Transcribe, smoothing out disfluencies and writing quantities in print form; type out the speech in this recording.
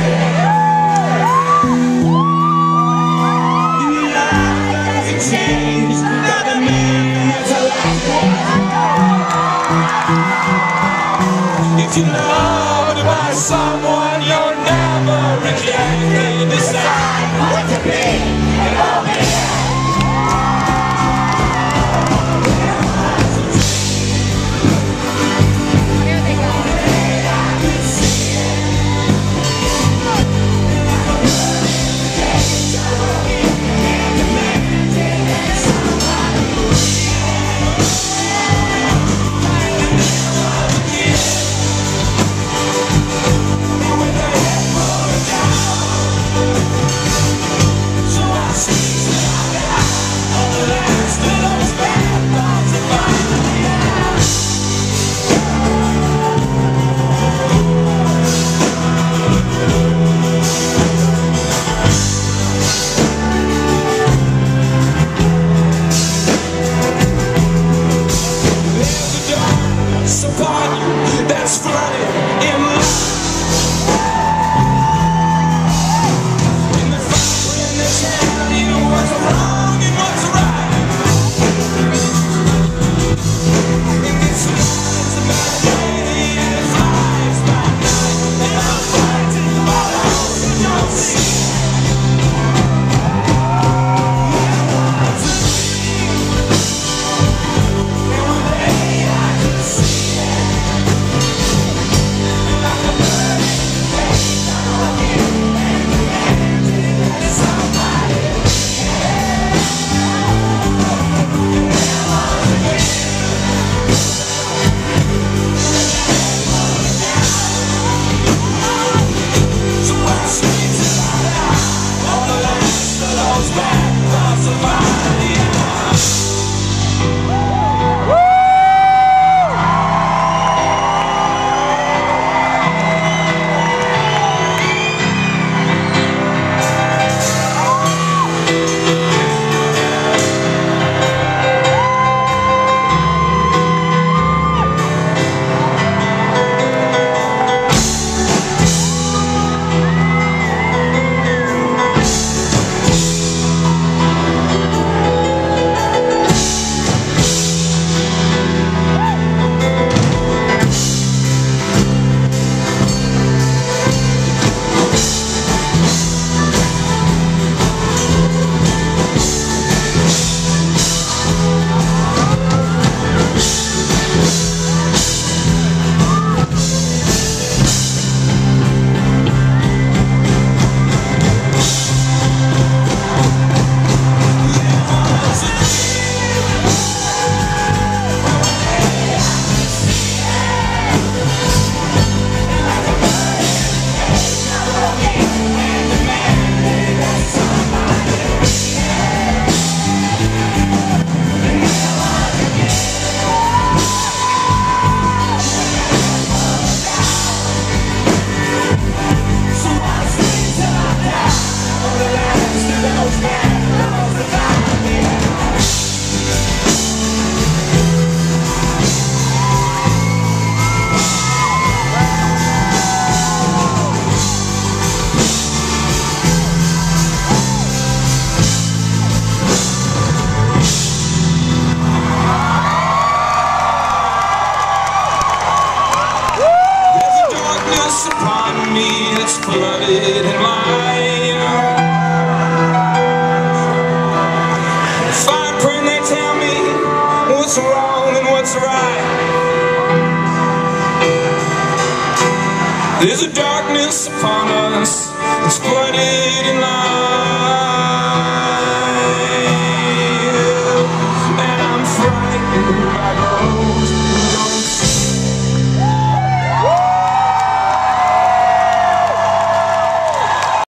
If you're loved by someone, you'll never reject. Decide what to be and all that. That's flooded in life. In the fire, in the town, you know what's wrong and what's right. It gets lies about day and it flies by night. And I'm fighting about those who don't see. And one day I could see it. Upon me, it's flooded in mine. Fine print, they tell me what's wrong and what's right. There's a darkness upon us, it's flooded in light.